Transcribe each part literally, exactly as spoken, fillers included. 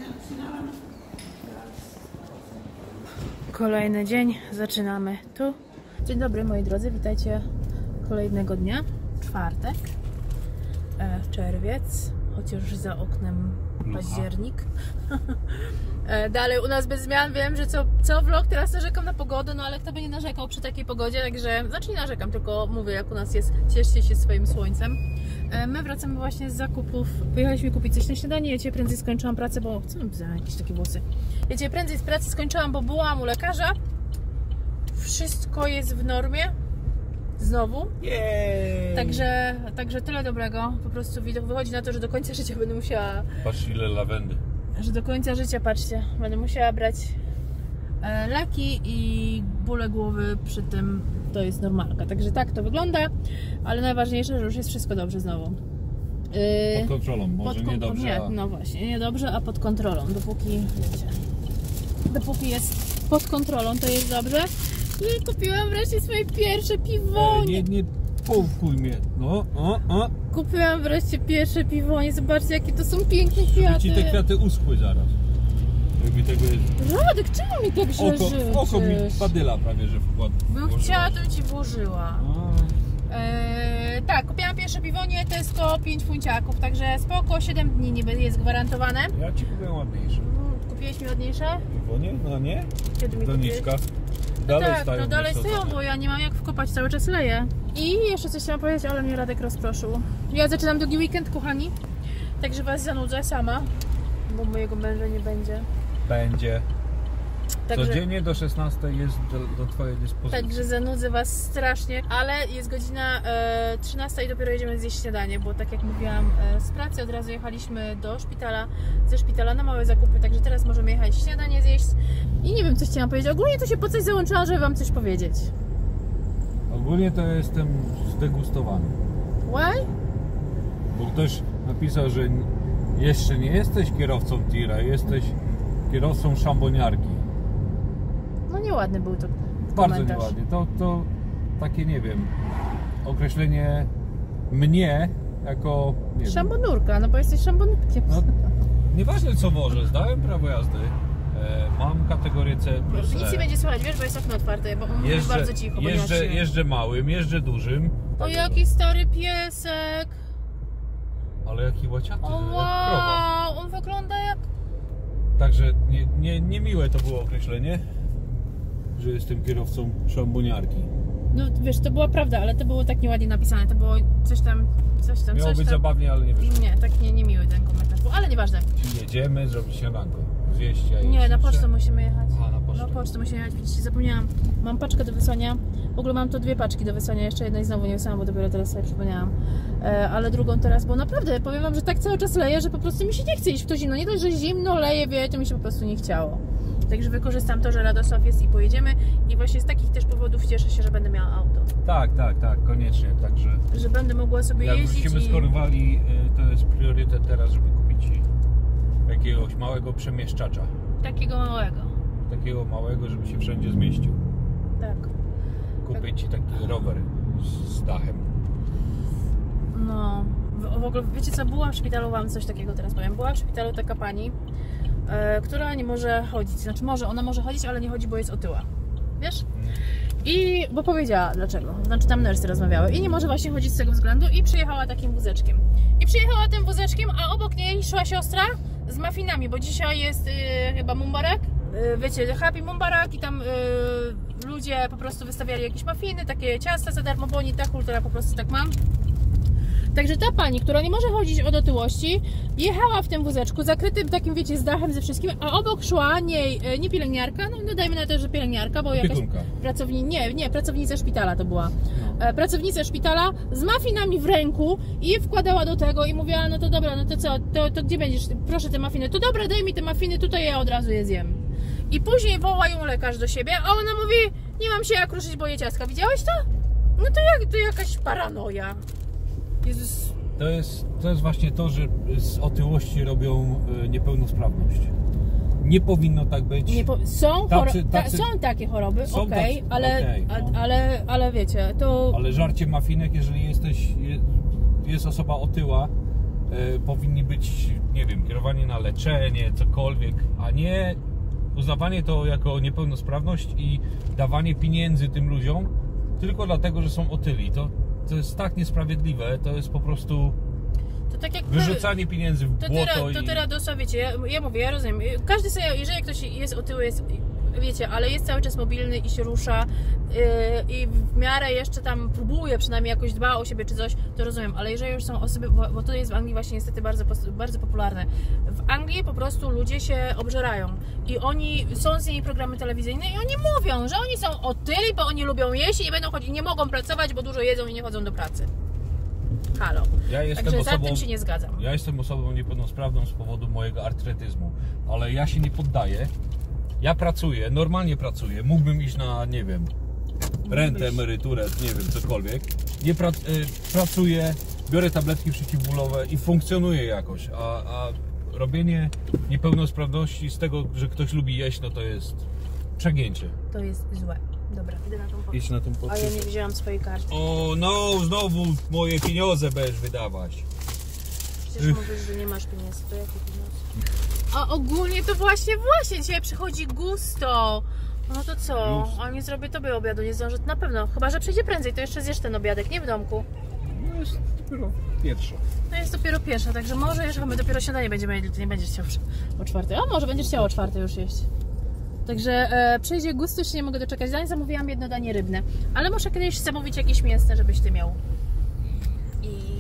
Kolejny dzień, zaczynamy tu. Dzień dobry moi drodzy, witajcie kolejnego dnia, czwartek, e, czerwiec, chociaż za oknem październik. e, dalej u nas bez zmian, wiem, że co, co vlog teraz narzekam na pogodę, no ale kto by nie narzekał przy takiej pogodzie, także znaczy nie narzekam, tylko mówię jak u nas jest, cieszcie się swoim słońcem. E, my wracamy właśnie z zakupów, pojechaliśmy kupić coś na śniadanie, ja dzisiaj prędzej skończyłam pracę, bo co mam za jakieś takie włosy? Ja dzisiaj prędzej z pracy skończyłam, bo byłam u lekarza. Wszystko jest w normie. Znowu. Jej. Także, także tyle dobrego. Po prostu wychodzi na to, że do końca życia będę musiała... Patrz ile lawendy. Że do końca życia, patrzcie, będę musiała brać e, leki i bóle głowy przy tym. To jest normalka. Także tak to wygląda. Ale najważniejsze, że już jest wszystko dobrze znowu. Yy, pod kontrolą, może pod, nie dobrze. Nie, a... no właśnie, nie dobrze, a pod kontrolą. Dopóki, wiecie, dopóki jest pod kontrolą, to jest dobrze. I kupiłam wreszcie swoje pierwsze piwonie. E, nie, nie połkuj mnie. No, o, o. Kupiłam wreszcie pierwsze piwonie. Zobaczcie, jakie to są piękne kwiaty. Żeby ci te kwiaty uschły zaraz. Jakby tego jest... Radek, czemu mi tak życzysz? Oko, oko mi badyla prawie, że wkład. Bym chciała, to bym ci włożyła. Eee, tak, kupiłam pierwsze piwonie, Tesco, pięć funciaków, także spoko, siedem dni niby jest gwarantowane. Ja ci kupiłem ładniejsze. Kupiłeś mi ładniejsze? Piwonie? No nie? Kiedy mi doniczka. No Dalej tak, stają. no dalej stoją, bo ja nie mam jak wkopać, cały czas leję. I jeszcze coś chciałam powiedzieć, ale mnie Radek rozproszył. Ja zaczynam drugi weekend, kochani, także was zanudzę sama, bo mojego męża nie będzie. Będzie. Także, codziennie do szesnastej jest do, do twojej dyspozycji. Także zanudzę was strasznie, ale jest godzina e, trzynasta i dopiero jedziemy zjeść śniadanie, bo tak jak mówiłam, e, z pracy od razu jechaliśmy do szpitala, ze szpitala na małe zakupy, także teraz możemy jechać śniadanie zjeść. I nie wiem, co chciałam powiedzieć. Ogólnie to się po coś załączyłam, żeby wam coś powiedzieć. Ogólnie to jestem zdegustowany. Why? Bo ktoś napisał, że jeszcze nie jesteś kierowcą tira, jesteś kierowcą szamboniarki. No nieładny był to Bardzo komentarz. nieładnie. To, to takie, nie wiem, określenie mnie jako... Nie Szambonurka, no bo jesteś szambonurkiem. No, nieważne co może, zdałem prawo jazdy, e, mam kategorię C plus Nic E. nie będzie słychać, wiesz, bo jest okno otwarte, bo mówię jeżdżę, bardzo cicho, bo jeżdżę, nie jeżdżę małym, jeżdżę dużym. O, jaki stary piesek! Ale jaki łaciaty, O, jak krowa. wow, on wygląda jak... Także nie, nie, niemiłe to było określenie, że jestem kierowcą szamboniarki. No wiesz, to była prawda, ale to było tak nieładnie napisane, to było coś tam, coś tam, Miało coś być tam. zabawnie, ale nie wyszło. Nie, tak nie, niemiły ten komentarz był, ale nieważne. Jedziemy zrobić śniadanko, zjeść, a Nie, jeść na pocztę jeszcze. musimy jechać. A, na pocztę. Na pocztę musimy jechać, widzicie, zapomniałam. Mam paczkę do wysłania, w ogóle mam tu dwie paczki do wysłania, jeszcze jednej znowu nie wysłałam, bo dopiero teraz sobie przypomniałam. E, ale drugą teraz, bo naprawdę, powiem wam, że tak cały czas leję, że po prostu mi się nie chce iść w to zimno. Nie dość, że zimno leje, wie, to mi się po prostu nie chciało. Także wykorzystam to, że Radosław jest i pojedziemy. I właśnie z takich też powodów cieszę się, że będę miała auto. Tak, tak, tak, koniecznie, także... Że będę mogła sobie Jak jeździć wrócimy i... z Korwali, to jest priorytet teraz, żeby kupić jakiegoś małego przemieszczacza. Takiego małego. Takiego małego, żeby się wszędzie zmieścił. Tak. Kupić ci taki rower z, z dachem. No, w, w ogóle wiecie co, byłam w szpitalu, wam coś takiego teraz powiem. Była w szpitalu taka pani, e, która nie może chodzić. Znaczy może, ona może chodzić, ale nie chodzi, bo jest otyła. Wiesz? I, bo powiedziała dlaczego. Znaczy tam nursy rozmawiały i nie może właśnie chodzić z tego względu i przyjechała takim wózeczkiem. I przyjechała tym wózeczkiem, a obok niej szła siostra z muffinami, bo dzisiaj jest y, chyba Mumbarak. Y, wiecie, Happy Mumbarak i tam y, ludzie po prostu wystawiali jakieś muffiny, takie ciasta za darmo, bo oni ta kultura po prostu tak mam. Także ta pani, która nie może chodzić od otyłości, jechała w tym wózeczku, zakrytym takim, wiecie, z dachem, ze wszystkim, a obok szła nie, nie pielęgniarka, no, no dajmy na to, że pielęgniarka, bo jakaś pracownica, nie, nie, pracownica szpitala to była. No. Pracownica szpitala z muffinami w ręku i je wkładała do tego i mówiła, no to dobra, no to co, to, to gdzie będziesz, proszę te muffiny, to dobra, daj mi te muffiny, tutaj ja od razu je zjem. I później woła ją lekarz do siebie, a ona mówi, nie mam się jak ruszyć, boję ciastka, widziałeś to? No to jak, to jakaś paranoja. Jezus. To jest, to jest właśnie to, że z otyłości robią niepełnosprawność. Nie powinno tak być. Nie po... są, tacy, tacy... Ta, są takie choroby, okej, okay, ale, okay, no. ale, ale wiecie, to... Ale żarcie muffinek, jeżeli jesteś, jest osoba otyła, y, powinni być, nie wiem, kierowani na leczenie, cokolwiek, a nie uznawanie to jako niepełnosprawność i dawanie pieniędzy tym ludziom tylko dlatego, że są otyli. To, to jest tak niesprawiedliwe, to jest po prostu to tak jak wyrzucanie pieniędzy w to błoto. Ty, to i... ty Radosa, wiecie, ja, ja mówię, ja rozumiem, każdy sobie, jeżeli ktoś jest otyły, jest, wiecie, ale jest cały czas mobilny i się rusza yy, i w miarę jeszcze tam próbuje, przynajmniej jakoś dba o siebie czy coś, to rozumiem, ale jeżeli już są osoby, bo, bo to jest w Anglii właśnie niestety bardzo, bardzo popularne, w Anglii po prostu ludzie się obżerają i oni, są z nimi programy telewizyjne i oni mówią, że oni są otyli, bo oni lubią jeść i nie będą chodzić, nie mogą pracować, bo dużo jedzą i nie chodzą do pracy. Halo. Ja jestem Także osobą, za tym się nie zgadzam. Ja jestem osobą niepełnosprawną z powodu mojego artretyzmu, ale ja się nie poddaję. Ja pracuję, normalnie pracuję. Mógłbym iść na, nie wiem, rentę, emeryturę, nie wiem, cokolwiek. Nie pra, y, pracuję, biorę tabletki przeciwbólowe i funkcjonuję jakoś. A, a robienie niepełnosprawności z tego, że ktoś lubi jeść, no to jest przegięcie. To jest złe. Dobra, idę na tą pocztę. Idź na tą pocztę. A ja nie wzięłam swojej karty. O no, znowu moje pieniądze będziesz wydawać. Przecież mówisz, że nie masz pieniędzy, to jakie pieniądze? A ogólnie to właśnie, właśnie, dzisiaj przychodzi Gusto. No to co? A nie zrobię tobie obiadu, nie zdążę, na pewno. Chyba, że przyjdzie prędzej, to jeszcze zjesz ten obiadek, nie w domku. No jest dopiero pierwsza. No jest dopiero pierwsza, także może jeszcze my dopiero śniadanie będziemy jedli, to nie będziesz chciał o czwartej. A może będziesz chciał o czwartej już jeść. Także e, przyjdzie Gusto, się nie mogę doczekać. Zanim zamówiłam jedno danie rybne, ale muszę kiedyś zamówić jakieś mięsne, żebyś ty miał. I...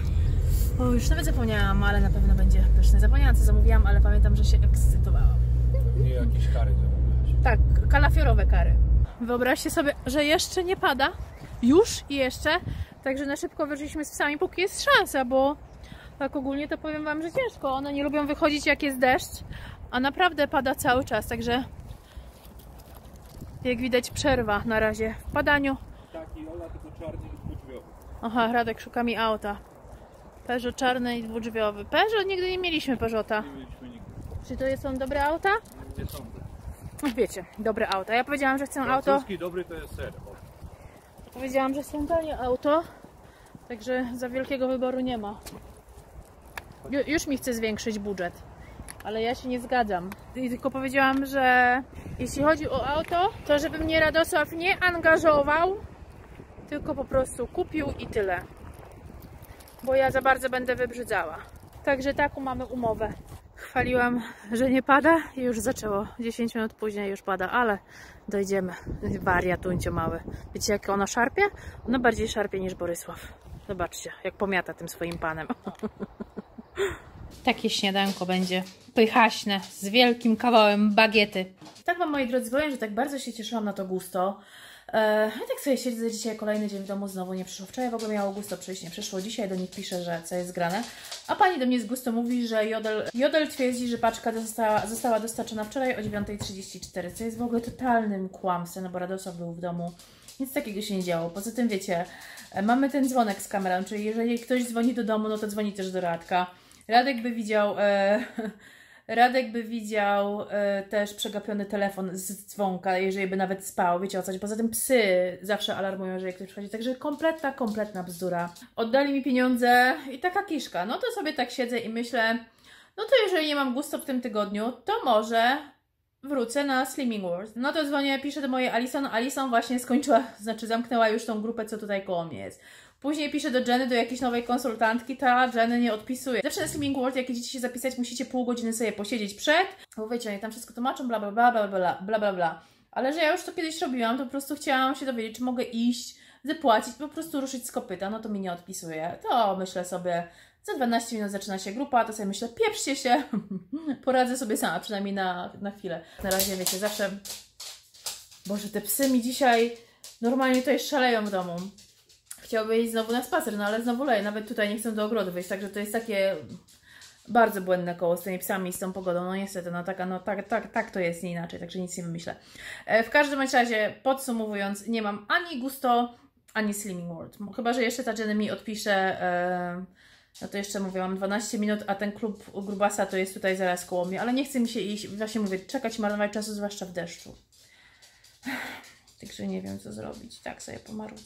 O, już nawet zapomniałam, ale na pewno będzie pyszne. Zapomniałam, co zamówiłam, ale pamiętam, że się ekscytowałam. Nie jakieś kary zamówiłeś. Tak, kalafiorowe kary. Wyobraźcie sobie, że jeszcze nie pada. Już i jeszcze. Także na szybko wyszliśmy z psami, póki jest szansa, bo tak ogólnie to powiem wam, że ciężko. One nie lubią wychodzić, jak jest deszcz, a naprawdę pada cały czas, także jak widać przerwa na razie w padaniu. Taki Ola, tylko czarny i dwudrzwiowy. Aha, Radek szuka mi auta. Peugeot czarny i dwudrzwiowy. Peugeot nigdy nie mieliśmy Peugeota. Nie mieliśmy nigdy. Czy to są dobre auta? Nie są. Wiecie, dobre auta. Ja powiedziałam, że chcę auto. Francuski dobry to jest ser. Powiedziałam, że chcę tanie auto. Także za wielkiego wyboru nie ma. Ju, już mi chce zwiększyć budżet. Ale ja się nie zgadzam. I tylko powiedziałam, że jeśli chodzi o auto, to żeby mnie Radosław nie angażował, tylko po prostu kupił i tyle. Bo ja za bardzo będę wybrzydzała. Także taką mamy umowę. Chwaliłam, że nie pada i już zaczęło. dziesięć minut później już pada, ale dojdziemy. Wariatuncio mały. Wiecie, jak ona szarpie? Ona bardziej szarpie niż Borysław. Zobaczcie, jak pomiata tym swoim panem. Takie śniadanko będzie pychaśne, z wielkim kawałem bagiety. Tak wam, moi drodzy, powiem, że tak bardzo się cieszyłam na to Gusto. Eee, ja tak sobie siedzę dzisiaj, kolejny dzień w domu, znowu nie przyszło. Wczoraj w ogóle miało Gusto przyjść, nie przyszło. Dzisiaj do nich pisze, że co jest grane. A pani do mnie z Gusto mówi, że Jodel, Jodel twierdzi, że paczka została, została dostarczona wczoraj o dziewiątej trzydzieści cztery, co jest w ogóle totalnym kłamstwem, no bo Radosław był w domu. Nic takiego się nie działo. Poza tym, wiecie, mamy ten dzwonek z kamerą, czyli jeżeli ktoś dzwoni do domu, no to dzwoni też do Radka. Radek by widział... E, Radek by widział e, też przegapiony telefon z dzwonka, jeżeli by nawet spał, wiecie o co. Poza tym psy zawsze alarmują, że jak ktoś przychodzi. Także kompletna, kompletna bzdura. Oddali mi pieniądze i taka kiszka. No to sobie tak siedzę i myślę, no to jeżeli nie mam Gusto w tym tygodniu, to może wrócę na Slimming Wars. No to dzwonię, piszę do mojej Alison. Alison właśnie skończyła, znaczy zamknęła już tą grupę, co tutaj koło mnie jest. Później piszę do Jenny, do jakiejś nowej konsultantki, ta Jenny nie odpisuje. Zawsze na Slimming World, jak idziecie się zapisać, musicie pół godziny sobie posiedzieć przed, bo wiecie, oni tam wszystko tłumaczą, bla bla bla bla bla bla bla bla. Ale że ja już to kiedyś robiłam, to po prostu chciałam się dowiedzieć, czy mogę iść, zapłacić, po prostu ruszyć z kopyta, no to mi nie odpisuje. To myślę sobie, za dwanaście minut zaczyna się grupa, to sobie myślę, pieprzcie się, poradzę sobie sama, przynajmniej na, na chwilę. Na razie, wiecie, zawsze, Boże, te psy mi dzisiaj normalnie tutaj szaleją w domu. Chciałby iść znowu na spacer, no ale znowu leje, nawet tutaj nie chcę do ogrodu wyjść, także to jest takie bardzo błędne koło z tymi psami i z tą pogodą, no niestety, no, taka, no tak, tak, tak to jest, nie inaczej, także nic nie wymyślę. E, w każdym razie, podsumowując, nie mam ani Gusto, ani Slimming World, chyba że jeszcze ta Jenny mi odpisze, e, no to jeszcze mówię, mam dwanaście minut, a ten klub Grubasa to jest tutaj zaraz koło mnie, ale nie chce mi się iść, właśnie mówię, czekać i marnować czasu, zwłaszcza w deszczu. Także nie wiem, co zrobić, tak sobie pomarudzę.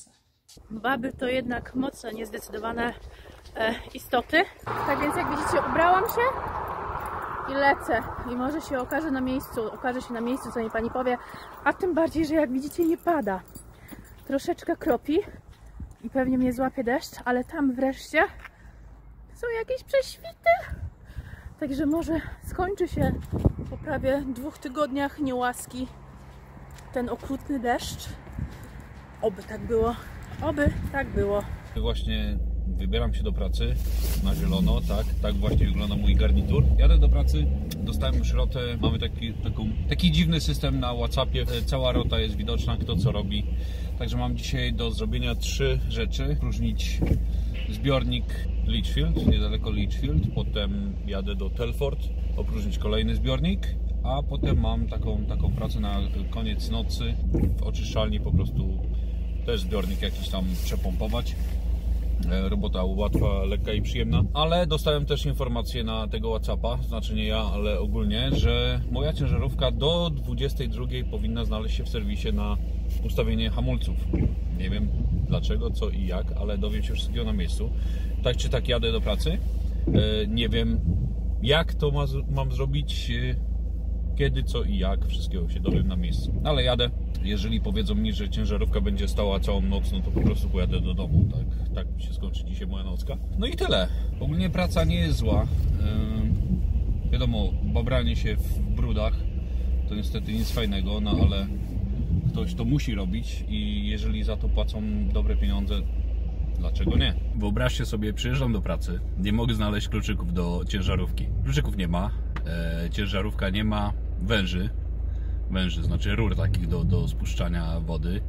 Baby to jednak mocno niezdecydowane e, istoty. Tak więc jak widzicie, ubrałam się i lecę. I może się okaże na miejscu, okaże się na miejscu, co mi pani powie. A tym bardziej, że jak widzicie, nie pada. Troszeczkę kropi i pewnie mnie złapie deszcz, ale tam wreszcie są jakieś prześwity. Także może skończy się po prawie dwóch tygodniach niełaski ten okrutny deszcz. Oby tak było. Oby tak było. Właśnie wybieram się do pracy na zielono, tak, tak właśnie wygląda mój garnitur. Jadę do pracy, dostałem już rotę, mamy taki, taką, taki dziwny system na WhatsAppie, cała rota jest widoczna, kto co robi. Także mam dzisiaj do zrobienia trzy rzeczy. Opróżnić zbiornik Litchfield, niedaleko Litchfield, potem jadę do Telford, opróżnić kolejny zbiornik, a potem mam taką, taką pracę na koniec nocy w oczyszczalni, po prostu też zbiornik jakiś tam przepompować. Robota łatwa, lekka i przyjemna. Ale dostałem też informację na tego WhatsAppa, znaczy nie ja, ale ogólnie, że moja ciężarówka do dwudziestej drugiej powinna znaleźć się w serwisie na ustawienie hamulców. Nie wiem dlaczego, co i jak, ale dowiem się wszystkiego na miejscu. Tak czy tak jadę do pracy. Nie wiem jak to ma, mam zrobić, kiedy, co i jak, wszystkiego się dowiem na miejscu. Ale jadę. Jeżeli powiedzą mi, że ciężarówka będzie stała całą noc, no to po prostu pojadę do domu. Tak, tak mi się skończy dzisiaj moja nocka. No i tyle. Ogólnie praca nie jest zła. Yy, wiadomo, babranie się w brudach to niestety nic fajnego, no ale ktoś to musi robić i jeżeli za to płacą dobre pieniądze, dlaczego nie? Wyobraźcie sobie, przyjeżdżam do pracy, nie mogę znaleźć kluczyków do ciężarówki. Kluczyków nie ma, e, ciężarówka nie ma węży. Węży, znaczy rur takich do, do spuszczania wody.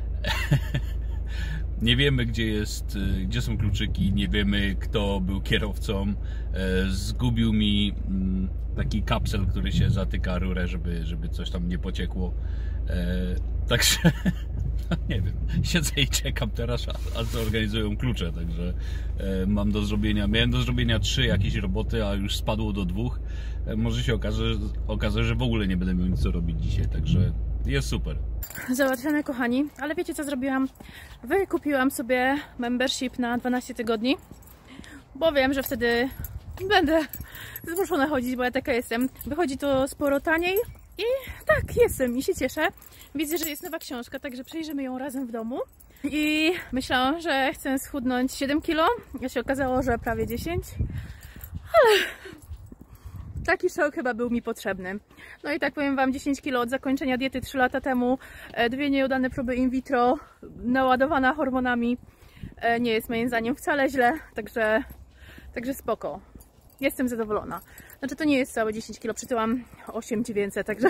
Nie wiemy, gdzie jest, gdzie są kluczyki, nie wiemy, kto był kierowcą. Zgubił mi taki kapsel, który się zatyka rurę, żeby, żeby coś tam nie pociekło. Także nie wiem, siedzę i czekam teraz, a zorganizują klucze, także mam do zrobienia, miałem do zrobienia trzy jakieś roboty, a już spadło do dwóch. Może się okaże, okaże, że w ogóle nie będę miał nic co robić dzisiaj, także jest super. Załatwione, kochani, ale wiecie co zrobiłam? Wykupiłam sobie membership na dwanaście tygodni, bo wiem, że wtedy będę zmuszona chodzić, bo ja taka jestem. Wychodzi to sporo taniej i tak, jestem i się cieszę. Widzę, że jest nowa książka, także przejrzymy ją razem w domu. I myślałam, że chcę schudnąć siedem kilo, a się okazało, że prawie dziesięć, ale taki szok chyba był mi potrzebny. No i tak powiem wam, dziesięć kilo od zakończenia diety trzy lata temu, dwie nieudane próby in vitro, naładowana hormonami, nie jest moim zdaniem wcale źle, także, także spoko. Jestem zadowolona. Znaczy to nie jest całe dziesięć kilo, przytyłam osiem dziewięćset, także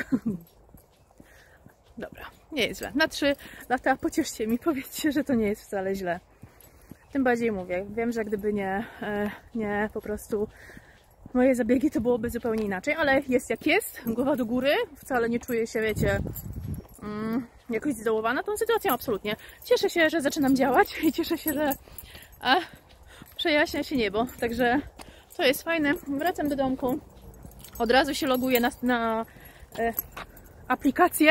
dobra, nie jest źle. Na trzy lata pocieszcie mi, powiedzcie, że to nie jest wcale źle. Tym bardziej mówię, wiem, że gdyby nie, nie po prostu moje zabiegi, to byłoby zupełnie inaczej, ale jest jak jest, głowa do góry, wcale nie czuję się, wiecie, mm, jakoś zdołowana tą sytuacją, absolutnie. Cieszę się, że zaczynam działać i cieszę się, że a, przejaśnia się niebo, także to jest fajne. Wracam do domku, od razu się loguję na, na e, aplikację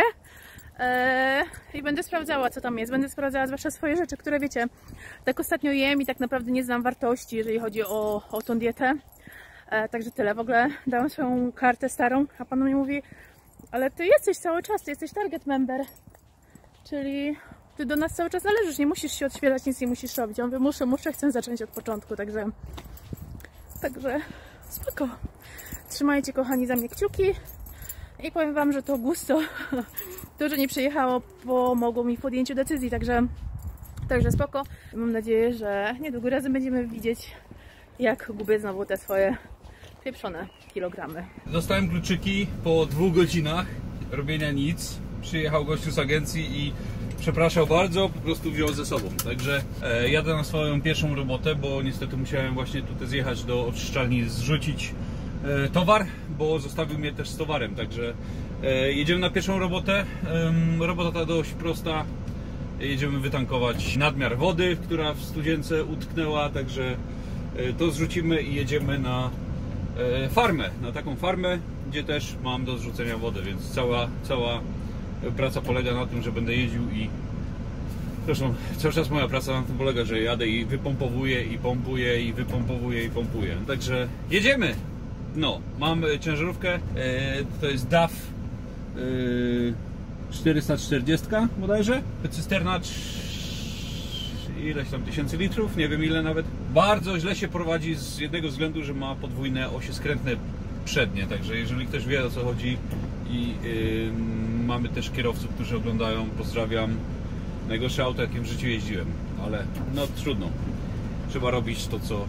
e, i będę sprawdzała, co tam jest. Będę sprawdzała zwłaszcza swoje rzeczy, które wiecie, tak ostatnio jem i tak naprawdę nie znam wartości, jeżeli chodzi o, o tą dietę. E, także tyle. W ogóle dałam swoją kartę starą, a pan mi mówi, ale ty jesteś cały czas, ty jesteś target member, czyli ty do nas cały czas należysz, nie musisz się odświeżać, nic nie musisz robić. Ja mówię, muszę, muszę, chcę zacząć od początku, także także spoko. Trzymajcie, kochani, za mnie kciuki i powiem wam, że to gusto, to, że nie przyjechało, pomogło mi w podjęciu decyzji, także także spoko. Mam nadzieję, że niedługo razem będziemy widzieć, jak gubię znowu te swoje pieprzone kilogramy. Dostałem kluczyki po dwóch godzinach robienia nic. Przyjechał gościu z agencji i przepraszał bardzo, po prostu wziął ze sobą. Także e, jadę na swoją pierwszą robotę, bo niestety musiałem właśnie tutaj zjechać do oczyszczalni, zrzucić e, towar, bo zostawił mnie też z towarem. Także e, jedziemy na pierwszą robotę. E, robota ta dość prosta. Jedziemy wytankować nadmiar wody, która w studzience utknęła, także to zrzucimy i jedziemy na farmę, na taką farmę, gdzie też mam do zrzucenia wody, więc cała, cała praca polega na tym, że będę jeździł i Zresztą cały czas moja praca na tym polega, że jadę i wypompowuję, i pompuję, i wypompowuję, i pompuję. Także jedziemy! No, mam ciężarówkę, to jest D A F czterysta czterdzieści bodajże. Cysterna ileś tam tysięcy litrów, nie wiem ile nawet. Bardzo źle się prowadzi z jednego względu, że ma podwójne osie skrętne przednie, także jeżeli ktoś wie, o co chodzi i yy, mamy też kierowców, którzy oglądają, pozdrawiam. Najgorsze auto, jakim w życiu jeździłem, ale no trudno. Trzeba robić to, co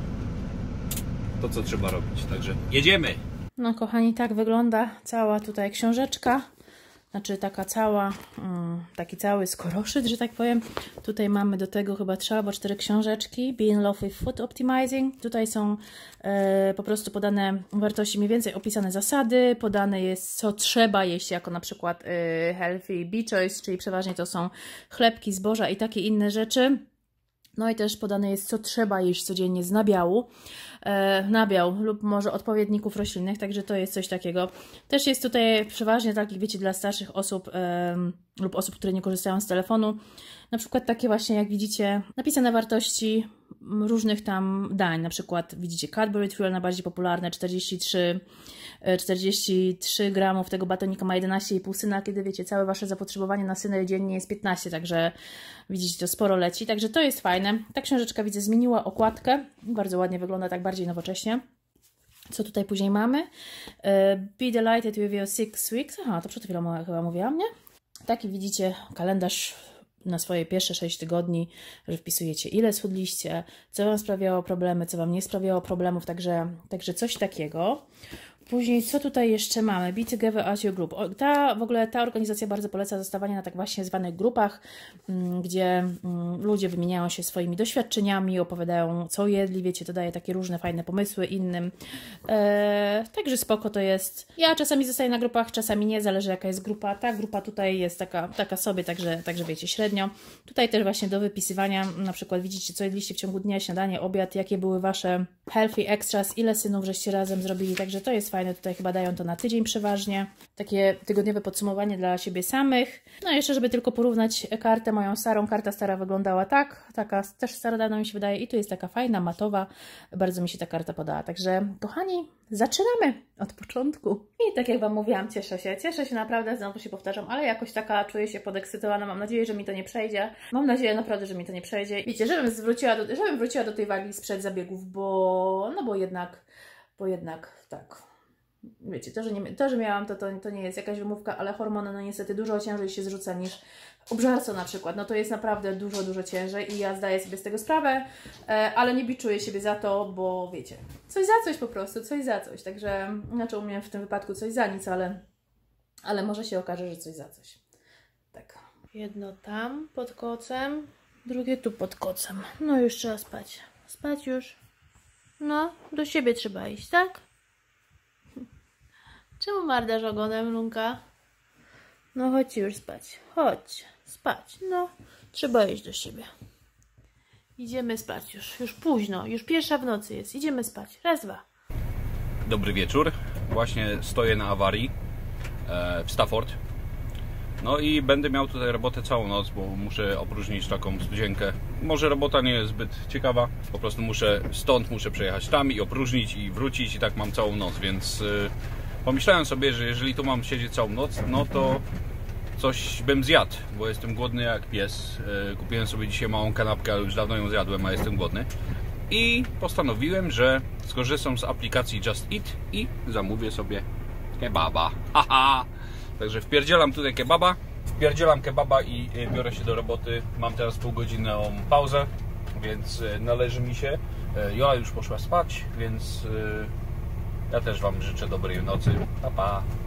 to, co trzeba robić, także jedziemy! No kochani, tak wygląda cała tutaj książeczka. Znaczy taka cała, um, taki cały skoroszyt, że tak powiem. Tutaj mamy do tego chyba trzy albo cztery książeczki. Being Love with Food Optimizing. Tutaj są e, po prostu podane wartości, mniej więcej opisane zasady. Podane jest, co trzeba jeść, jako na przykład e, Healthy Bee Choice, czyli przeważnie to są chlebki, zboża i takie inne rzeczy. No i też podane jest, co trzeba jeść codziennie z nabiału, e, nabiał lub może odpowiedników roślinnych, także to jest coś takiego. Też jest tutaj przeważnie takich, wiecie, dla starszych osób e, lub osób, które nie korzystają z telefonu. Na przykład takie właśnie, jak widzicie, napisane wartości różnych tam dań. Na przykład widzicie Cadbury Trial, najbardziej popularne, czterdzieści trzy, czterdzieści trzy gramów tego batonika ma jedenaście i pół syna, kiedy wiecie, całe wasze zapotrzebowanie na syna dziennie jest piętnaście, także widzicie, to sporo leci, także to jest fajne. Ta książeczka, widzę, zmieniła okładkę, bardzo ładnie wygląda, tak bardziej nowocześnie. Co tutaj później mamy? Be delighted with your six weeks. Aha, to przed chwilą chyba mówiłam, nie? Taki widzicie kalendarz na swoje pierwsze sześć tygodni, że wpisujecie, ile schudliście, co Wam sprawiało problemy, co Wam nie sprawiało problemów, także, także coś takiego. Później, co tutaj jeszcze mamy? Be together as your group. O, ta, w ogóle ta organizacja bardzo poleca zostawanie na tak właśnie zwanych grupach, m, gdzie m, ludzie wymieniają się swoimi doświadczeniami, opowiadają, co jedli, wiecie, to daje takie różne fajne pomysły innym. E, także spoko to jest. Ja czasami zostaję na grupach, czasami nie, zależy jaka jest grupa. Ta grupa tutaj jest taka, taka sobie, także, także wiecie, średnio. Tutaj też właśnie do wypisywania, na przykład widzicie, co jedliście w ciągu dnia, śniadanie, obiad, jakie były Wasze healthy extras, ile synów żeście razem zrobili, także to jest fajne, tutaj chyba dają to na tydzień przeważnie. Takie tygodniowe podsumowanie dla siebie samych. No i jeszcze, żeby tylko porównać kartę moją starą. Karta stara wyglądała tak, taka też starodawna mi się wydaje i tu jest taka fajna, matowa. Bardzo mi się ta karta podobała. Także kochani, zaczynamy od początku. I tak jak Wam mówiłam, cieszę się. Cieszę się naprawdę, znowu się powtarzam, ale jakoś taka czuję się podekscytowana. Mam nadzieję, że mi to nie przejdzie. Mam nadzieję naprawdę, że mi to nie przejdzie. Wiecie, żebym wróciła do, żebym wróciła do tej wagi sprzed zabiegów, bo no bo jednak, bo jednak tak. Wiecie, to, że, nie, to, że miałam to, to, to nie jest jakaś wymówka, ale hormony, no niestety dużo ciężej się zrzuca niż obżarstwo na przykład. No to jest naprawdę dużo, dużo ciężej i ja zdaję sobie z tego sprawę, e, ale nie biczuję siebie za to, bo wiecie, coś za coś po prostu, coś za coś. Także, znaczy u mnie w tym wypadku coś za nic, ale, ale może się okaże, że coś za coś. Tak. Jedno tam pod kocem, drugie tu pod kocem. No już trzeba spać. Spać już. No, do siebie trzeba iść, tak? Czemu mardasz ogonem, Lunka? No chodź już spać. Chodź, spać. No, trzeba iść do siebie. Idziemy spać już. Już późno. Już pierwsza w nocy jest. Idziemy spać. Raz, dwa. Dobry wieczór. Właśnie stoję na awarii e, w Stafford. No i będę miał tutaj robotę całą noc, bo muszę opróżnić taką studzienkę. Może robota nie jest zbyt ciekawa. Po prostu muszę stąd, muszę przejechać tam i opróżnić i wrócić i tak mam całą noc, więc... E, Pomyślałem sobie, że jeżeli tu mam siedzieć całą noc, no to coś bym zjadł, bo jestem głodny jak pies. Kupiłem sobie dzisiaj małą kanapkę, ale już dawno ją zjadłem, a jestem głodny. I postanowiłem, że skorzystam z aplikacji Just Eat i zamówię sobie kebaba. Haha! Także wpierdzielam tutaj kebaba, wpierdzielam kebaba i biorę się do roboty. Mam teraz półgodzinną pauzę, więc należy mi się. Jola już poszła spać, więc... Ja też Wam życzę dobrej nocy. Pa, pa.